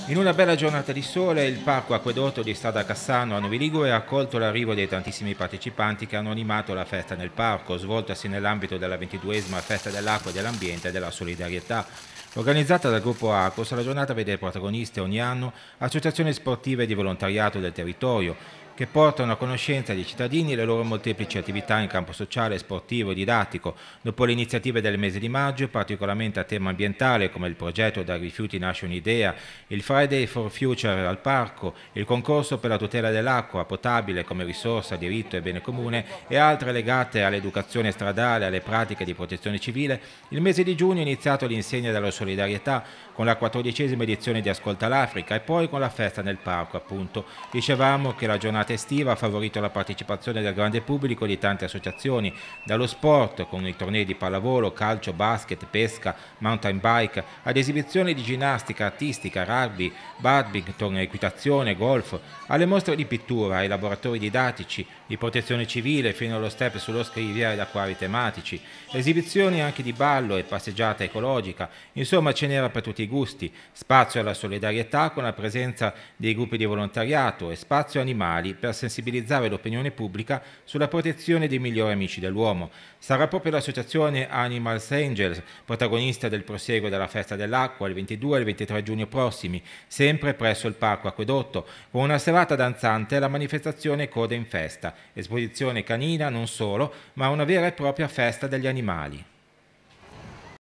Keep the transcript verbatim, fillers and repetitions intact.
In una bella giornata di sole, il parco Acquedotto di Strada Cassano a Novi Ligure ha accolto l'arrivo dei tantissimi partecipanti che hanno animato la festa nel parco, svoltasi nell'ambito della ventiduesima Festa dell'Acqua e dell'Ambiente e della Solidarietà. Organizzata dal gruppo ACOS, la giornata vede protagoniste ogni anno associazioni sportive di volontariato del territorio, che portano a conoscenza dei cittadini le loro molteplici attività in campo sociale, sportivo e didattico. Dopo le iniziative del mese di maggio, particolarmente a tema ambientale, come il progetto Dai rifiuti nasce un'idea, il Friday for Future al parco, il concorso per la tutela dell'acqua potabile come risorsa, diritto e bene comune e altre legate all'educazione stradale e alle pratiche di protezione civile, il mese di giugno è iniziato all'insegna della solidarietà con la quattordicesima edizione di Ascolta l'Africa e poi con la festa nel parco, appunto. Dicevamo che la giornata estiva ha favorito la partecipazione del grande pubblico di tante associazioni, dallo sport con i tornei di pallavolo, calcio, basket, pesca, mountain bike, ad esibizioni di ginnastica artistica, rugby, badminton, equitazione, golf, alle mostre di pittura, ai laboratori didattici, di protezione civile fino allo step sullo scriviere ed acquari tematici, esibizioni anche di ballo e passeggiata ecologica, insomma ce n'era per tutti i gusti, spazio alla solidarietà con la presenza dei gruppi di volontariato e spazio animali per sensibilizzare l'opinione pubblica sulla protezione dei migliori amici dell'uomo. Sarà proprio l'associazione Animals Angels protagonista del proseguo della festa dell'acqua il ventidue e il ventitré giugno prossimi, sempre presso il Parco Acquedotto, con una serata danzante e la manifestazione Coda in Festa, esposizione canina non solo, ma una vera e propria festa degli animali.